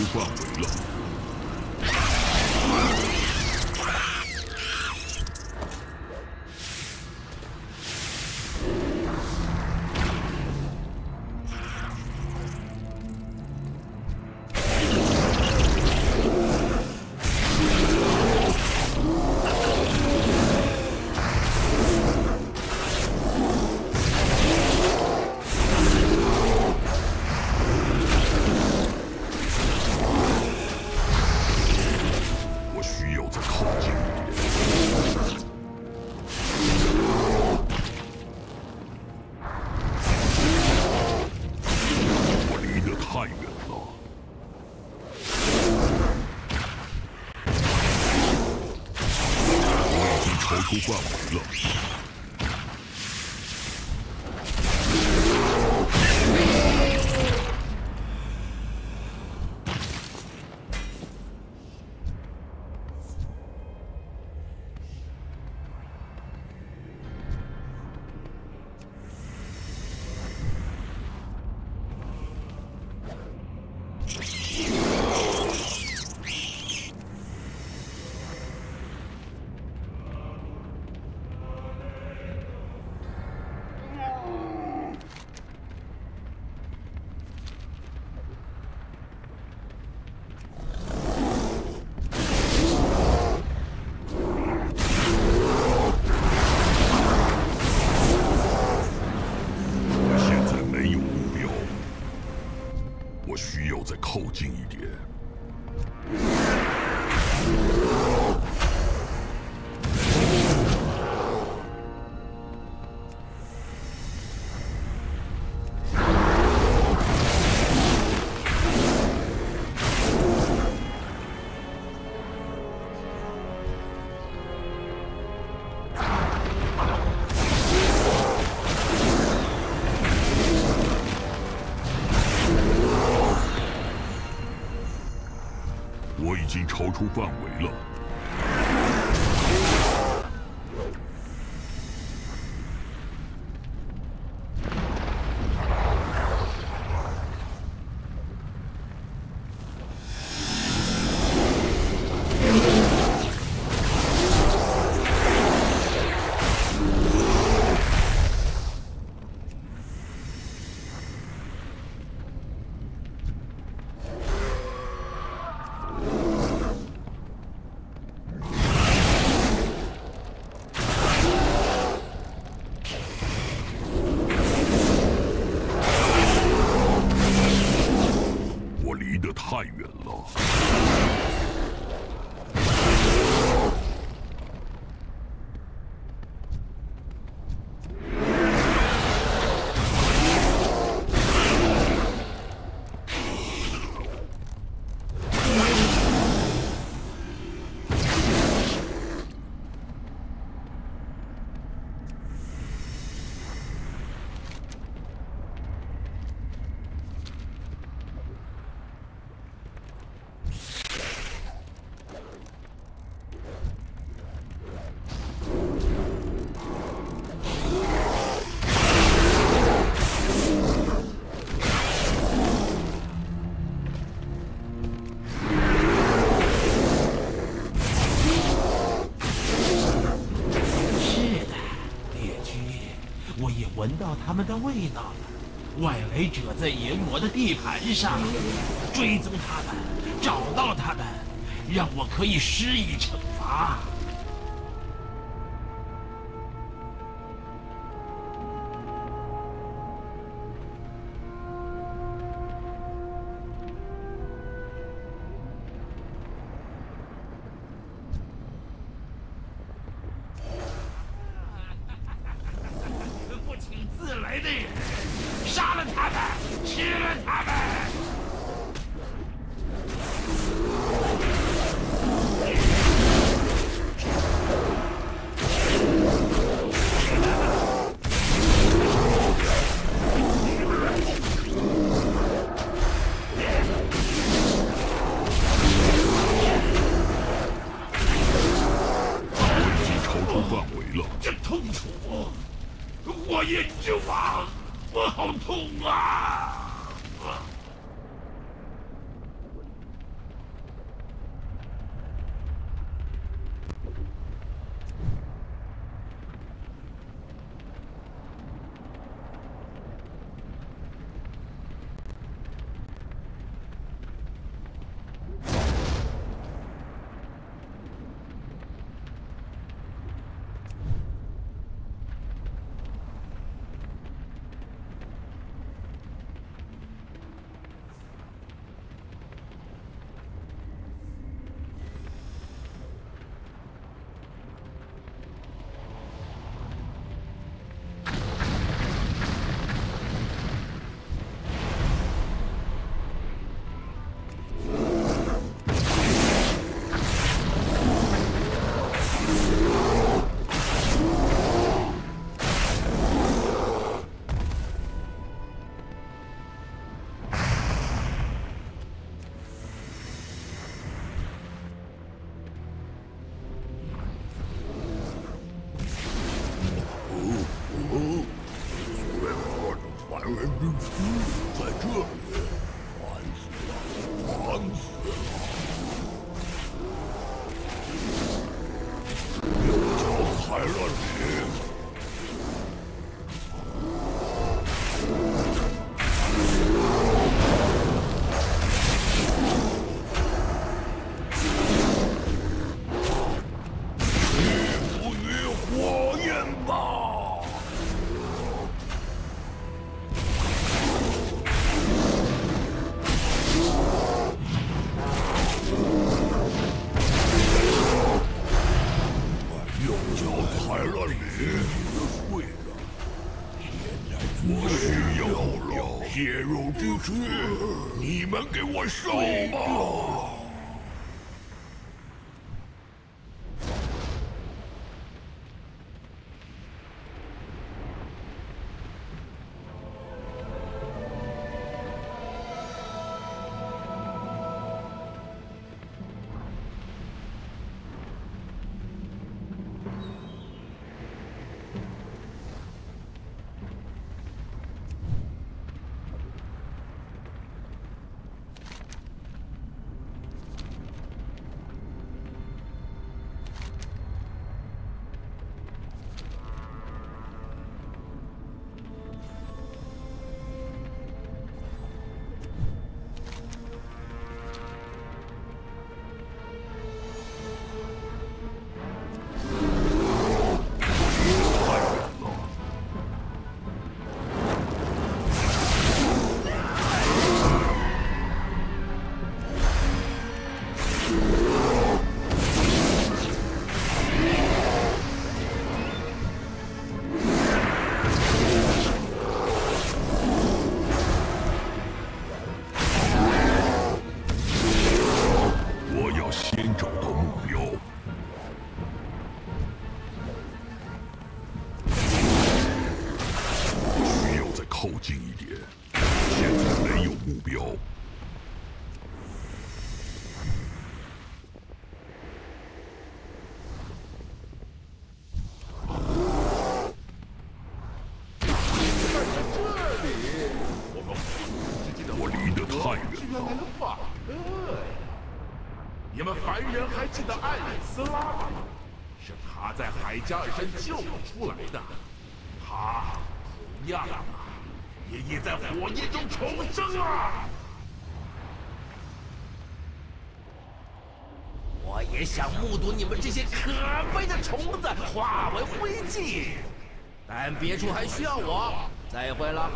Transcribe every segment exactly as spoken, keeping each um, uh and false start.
范围了。 出范围了。靠近一点。我已经超出范围了。 太远了。 闻到他们的味道了，外来者在炎魔的地盘上，追踪他们，找到他们，让我可以施以惩罚。来的人，杀了他们，吃了他们。 这是你们给我受吧！ 你们凡人还记得艾里斯拉吗？是他在海加尔山救我出来的。他同样啊，也已在火焰中重生啊！我也想目睹你们这些可悲的虫子化为灰烬，但别处还需要我。再会了。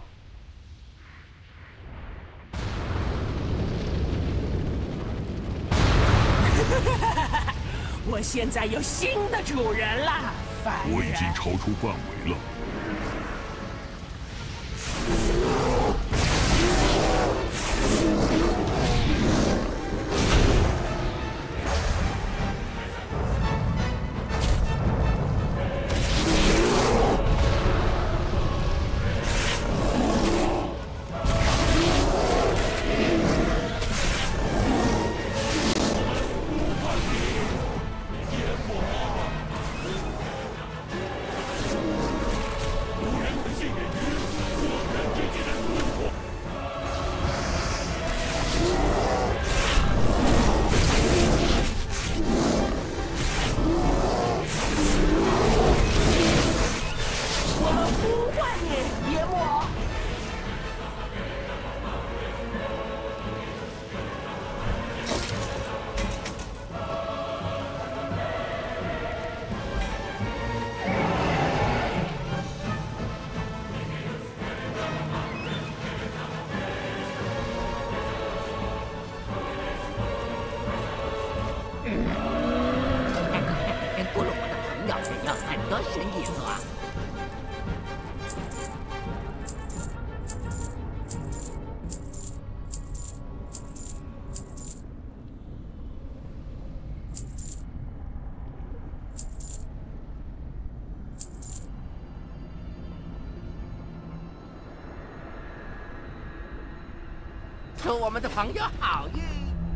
我现在有新的主人了，凡人。 我已经超出范围了。 祝我们的朋友好运！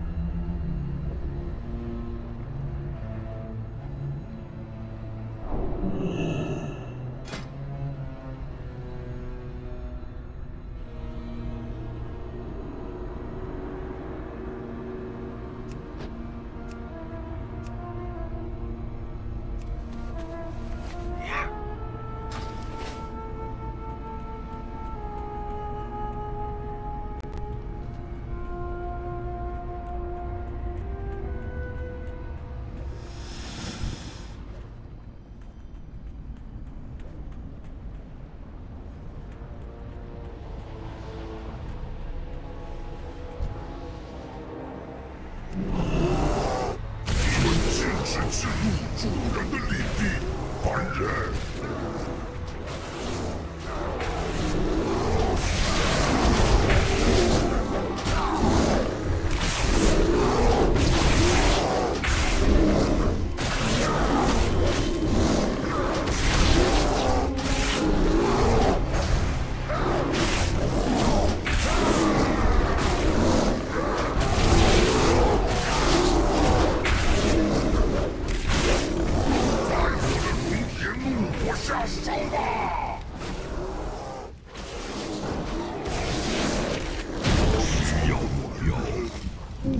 进入主人的领地，凡人。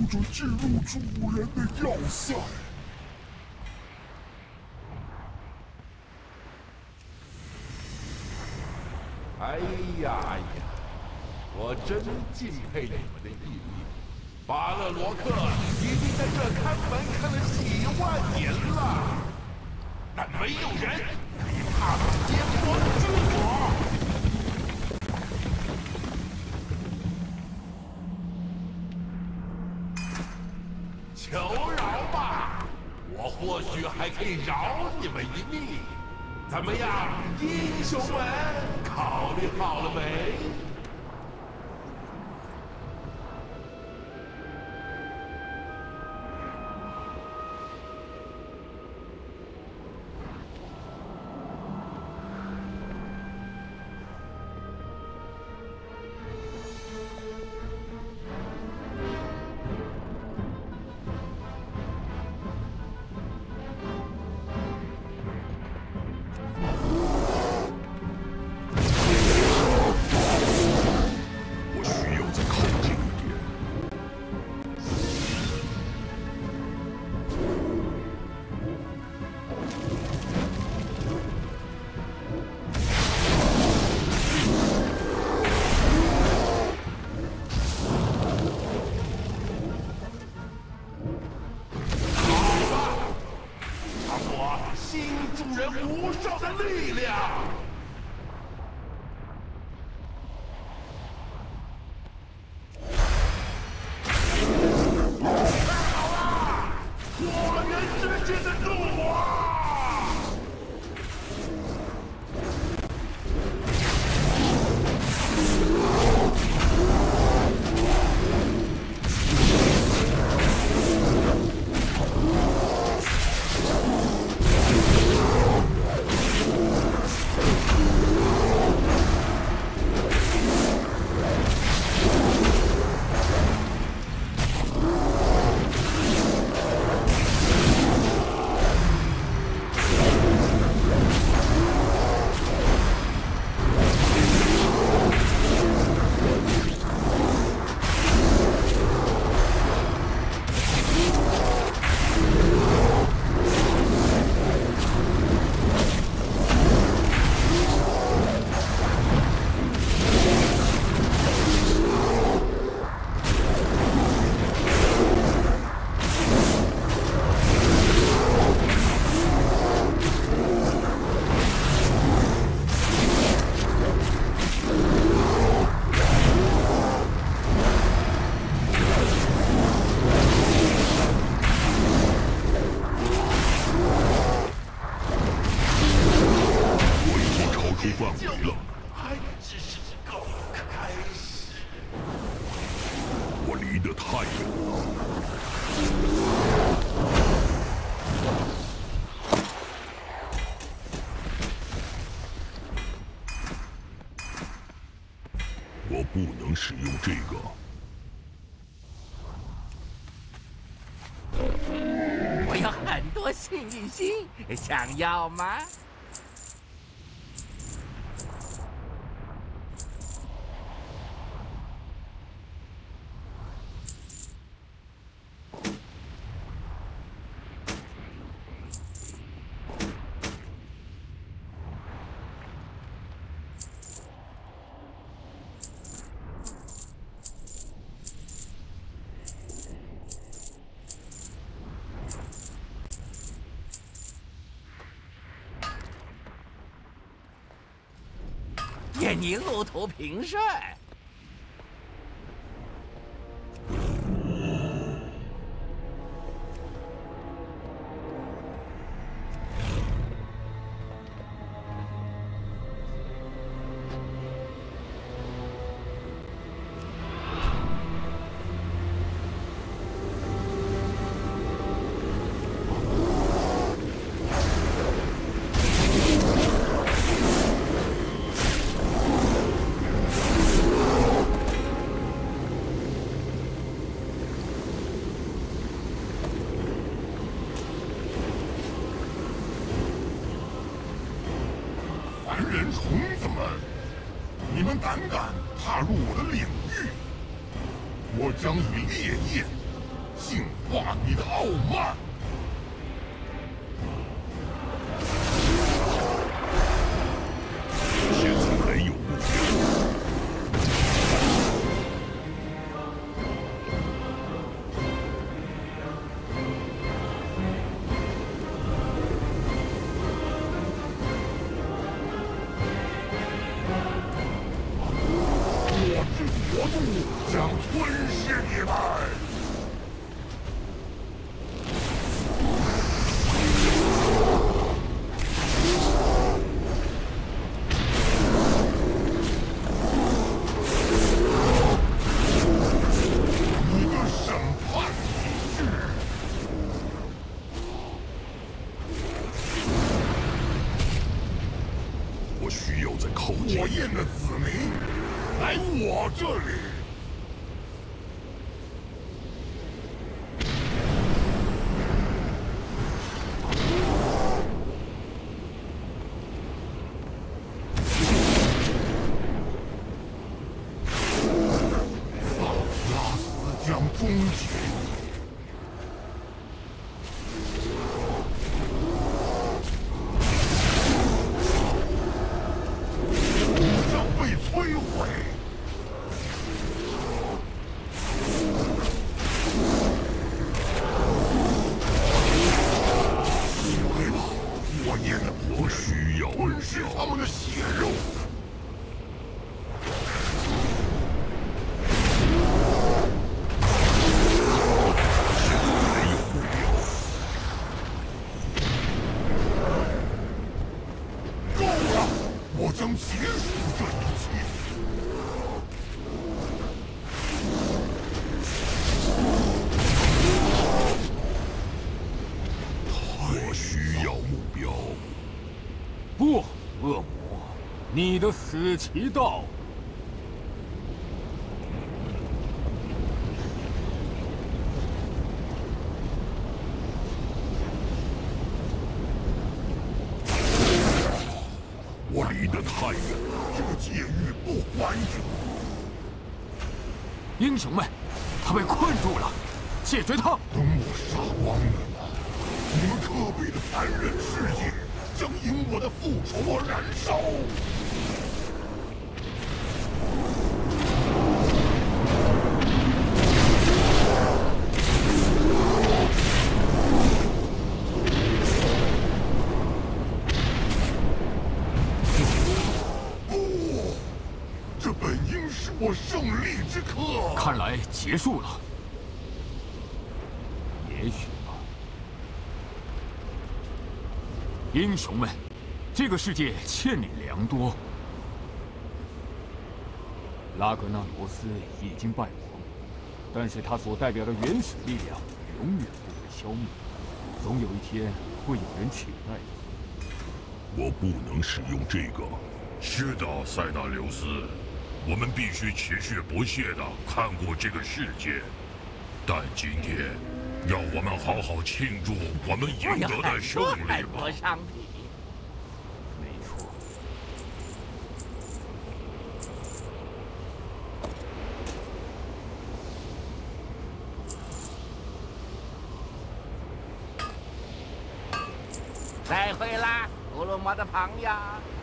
准进入主人的要塞。 哎呀哎呀，我真敬佩你们的毅力。巴勒罗克已经在这看门看了几万年了，但没有人可以踏足颠簸的住我。 求饶吧，我或许还可以饶你们一命。怎么样，英雄们，考虑好了没？无上的力量！太好了，火源之间的怒火！ 我不能使用这个。 我有很多幸运星，想要吗？愿你路途平顺。 人虫子们，你们胆敢踏入我的领域，我将以烈焰净化你的傲慢。 现在没有目标。 国度将吞噬你们！你的审判仪式， 我需要再靠近。 火焰的子民。 来我这里！拉斯将终结你！你将被摧毁！ 我需要吞噬他们的血肉。 现在没有目标。 够了！我将结束这一切。 我需要目标。 不，恶魔，你的死期到。 我离得太远了， 这个界域不完整。 英雄们，他被困住了，解决他！ 等我杀光了吗？你们可悲的残忍世界！ 将因我的复仇而燃烧！不，这本应是我胜利之刻。 看来结束了。也许吧。 英雄们，这个世界欠你良多。拉格纳罗斯已经败亡，但是他所代表的原始力量永远不会消灭，总有一天会有人取代他。 我不能使用这个。 是的，塞纳留斯，我们必须持续不懈地看过这个世界，但今天。 让我们好好庆祝我们赢得的胜利吧！ 多商品， 没错。 再会啦，古罗摩的朋友。